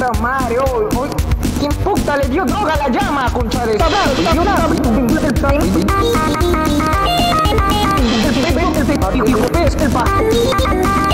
puta madre, hoy. ¿Quién puta le dio droga a la llama, concha de hijo de